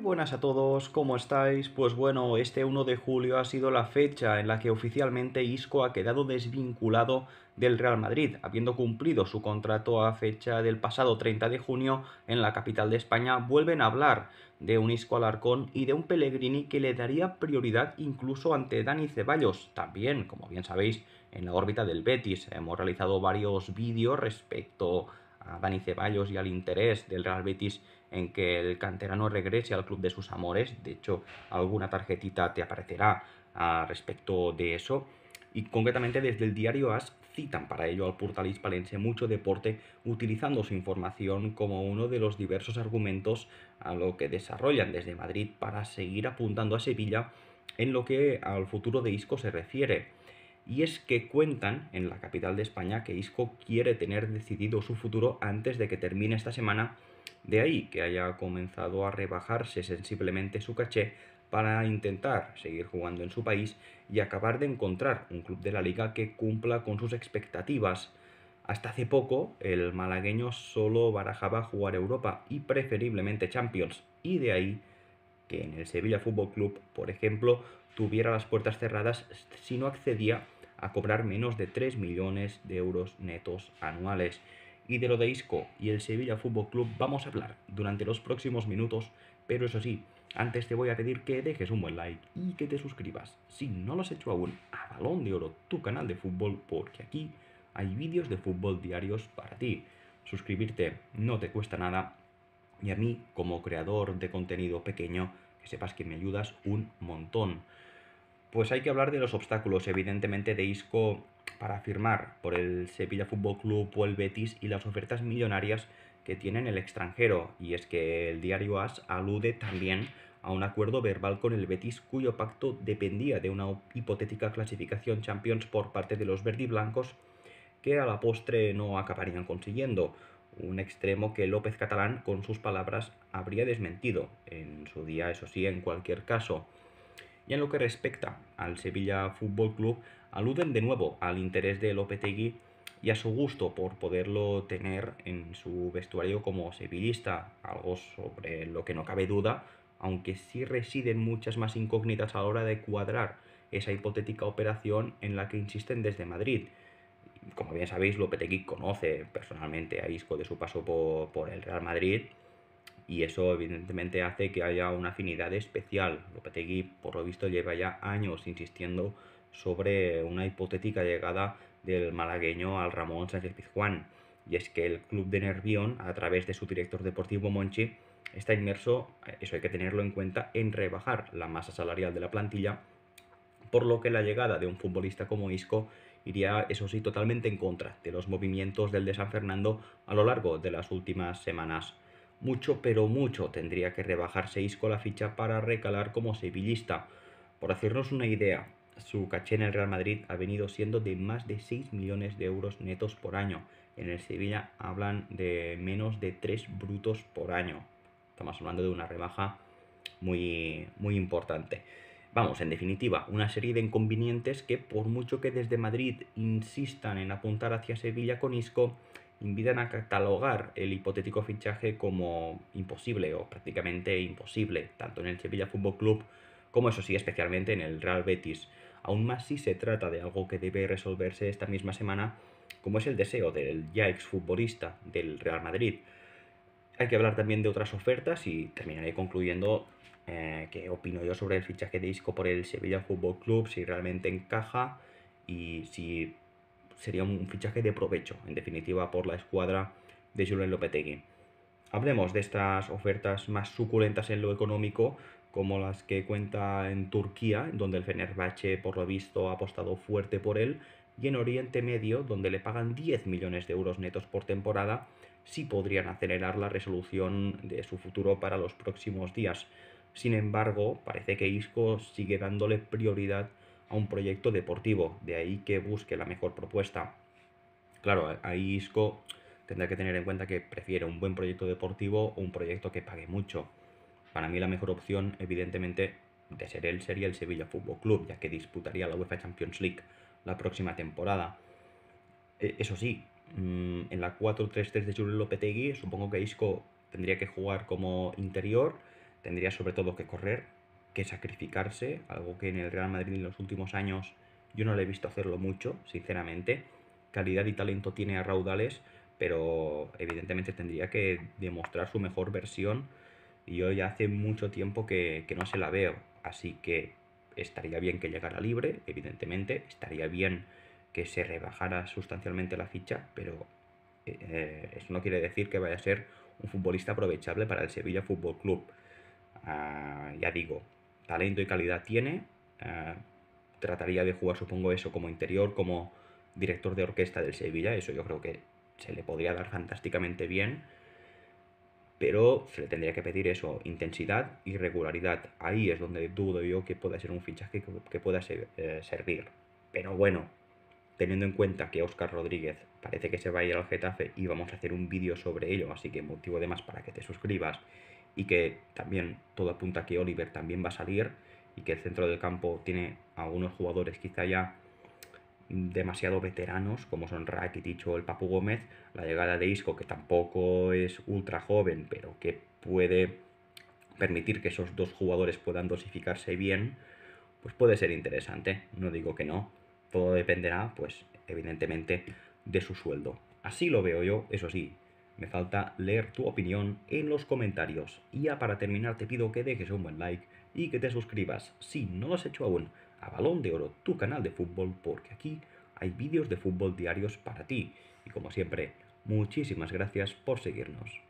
buenas a todos, ¿cómo estáis? Pues bueno, este 1 de julio ha sido la fecha en la que oficialmente Isco ha quedado desvinculado del Real Madrid, habiendo cumplido su contrato a fecha del pasado 30 de junio en la capital de España. Vuelven a hablar de un Isco Alarcón y de un Pellegrini que le daría prioridad incluso ante Dani Ceballos. También, como bien sabéis, en la órbita del Betis hemos realizado varios vídeos respecto a Dani Ceballos y al interés del Real Betis en que el canterano regrese al club de sus amores. De hecho, alguna tarjetita te aparecerá respecto de eso. Y concretamente desde el diario AS citan para ello al portal hispalense Mucho Deporte, utilizando su información como uno de los diversos argumentos a lo que desarrollan desde Madrid para seguir apuntando a Sevilla en lo que al futuro de Isco se refiere. Y es que cuentan en la capital de España que Isco quiere tener decidido su futuro antes de que termine esta semana, de ahí que haya comenzado a rebajarse sensiblemente su caché para intentar seguir jugando en su país y acabar de encontrar un club de la liga que cumpla con sus expectativas. Hasta hace poco, el malagueño solo barajaba jugar Europa y preferiblemente Champions, y de ahí que en el Sevilla Fútbol Club, por ejemplo, tuviera las puertas cerradas si no accedía a cobrar menos de 3 millones de euros netos anuales. Y de lo de Isco y el Sevilla Fútbol Club vamos a hablar durante los próximos minutos, pero eso sí, antes te voy a pedir que dejes un buen like y que te suscribas, si no lo has hecho aún, a Balón de Oro, tu canal de fútbol, porque aquí hay vídeos de fútbol diarios para ti. Suscribirte no te cuesta nada y a mí, como creador de contenido pequeño, que sepas que me ayudas un montón. Pues hay que hablar de los obstáculos, evidentemente, de Isco para firmar por el Sevilla Fútbol Club o el Betis y las ofertas millonarias que tiene en el extranjero. Y es que el diario AS alude también a un acuerdo verbal con el Betis cuyo pacto dependía de una hipotética clasificación Champions por parte de los verdiblancos que a la postre no acabarían consiguiendo. Un extremo que López Catalán, con sus palabras, habría desmentido en su día, eso sí, en cualquier caso. Y en lo que respecta al Sevilla Fútbol Club, aluden de nuevo al interés de Lopetegui y a su gusto por poderlo tener en su vestuario como sevillista, algo sobre lo que no cabe duda, aunque sí residen muchas más incógnitas a la hora de cuadrar esa hipotética operación en la que insisten desde Madrid. Como bien sabéis, Lopetegui conoce personalmente a Isco de su paso por el Real Madrid y eso evidentemente hace que haya una afinidad especial. Lopetegui, por lo visto, lleva ya años insistiendo sobre una hipotética llegada del malagueño al Ramón Sánchez Pizjuán. Y es que el club de Nervión, a través de su director deportivo Monchi, está inmerso, eso hay que tenerlo en cuenta, en rebajar la masa salarial de la plantilla, por lo que la llegada de un futbolista como Isco iría, eso sí, totalmente en contra de los movimientos del de San Fernando a lo largo de las últimas semanas. Mucho, pero mucho tendría que rebajarse Isco la ficha para recalar como sevillista. Por hacernos una idea, su caché en el Real Madrid ha venido siendo de más de 6 millones de euros netos por año. En el Sevilla hablan de menos de 3 brutos por año. Estamos hablando de una rebaja muy importante. Vamos, en definitiva, una serie de inconvenientes que, por mucho que desde Madrid insistan en apuntar hacia Sevilla con Isco, invitan a catalogar el hipotético fichaje como imposible o prácticamente imposible, tanto en el Sevilla Fútbol Club como, eso sí, especialmente en el Real Betis. Aún más si se trata de algo que debe resolverse esta misma semana, como es el deseo del ya exfutbolista del Real Madrid. Hay que hablar también de otras ofertas y terminaré concluyendo qué opino yo sobre el fichaje de Isco por el Sevilla Fútbol Club, si realmente encaja y si sería un fichaje de provecho, en definitiva, por la escuadra de Julen Lopetegui. Hablemos de estas ofertas más suculentas en lo económico, como las que cuenta en Turquía, donde el Fenerbahce, por lo visto, ha apostado fuerte por él, y en Oriente Medio, donde le pagan 10 millones de euros netos por temporada, sí podrían acelerar la resolución de su futuro para los próximos días. Sin embargo, parece que Isco sigue dándole prioridad a un proyecto deportivo, de ahí que busque la mejor propuesta. Claro, ahí Isco tendrá que tener en cuenta que prefiere un buen proyecto deportivo o un proyecto que pague mucho. Para mí la mejor opción, evidentemente, de ser él sería el Sevilla Fútbol Club, ya que disputaría la UEFA Champions League la próxima temporada. Eso sí, en la 4-3-3 de Julen Lopetegui, supongo que Isco tendría que jugar como interior tendría sobre todo que correr, que sacrificarse, algo que en el Real Madrid en los últimos años yo no le he visto hacerlo mucho, sinceramente. Calidad y talento tiene a raudales, pero evidentemente tendría que demostrar su mejor versión y yo ya hace mucho tiempo que no se la veo, así que estaría bien que llegara libre, evidentemente, estaría bien que se rebajara sustancialmente la ficha, pero eso no quiere decir que vaya a ser un futbolista aprovechable para el Sevilla Fútbol Club. Ya digo, talento y calidad tiene. ah, Trataría de jugar, supongo, eso como interior, como director de orquesta del Sevilla. Eso yo creo que se le podría dar fantásticamente bien. Pero se le tendría que pedir eso, intensidad y regularidad. Ahí es donde dudo yo que pueda ser un fichaje que pueda servir. Pero bueno, teniendo en cuenta que Óscar Rodríguez parece que se va a ir al Getafe y vamos a hacer un vídeo sobre ello, así que motivo de más para que te suscribas, y que también todo apunta a que Oliver también va a salir y que el centro del campo tiene algunos jugadores quizá ya demasiado veteranos, como son Rakitic o el Papu Gómez, la llegada de Isco, que tampoco es ultra joven, pero que puede permitir que esos dos jugadores puedan dosificarse bien, pues puede ser interesante, no digo que no, todo dependerá, pues evidentemente, de su sueldo. Así lo veo yo, eso sí, me falta leer tu opinión en los comentarios. Y ya para terminar te pido que dejes un buen like y que te suscribas, si no lo has hecho aún, a Balón de Oro, tu canal de fútbol, porque aquí hay vídeos de fútbol diarios para ti. Y como siempre, muchísimas gracias por seguirnos.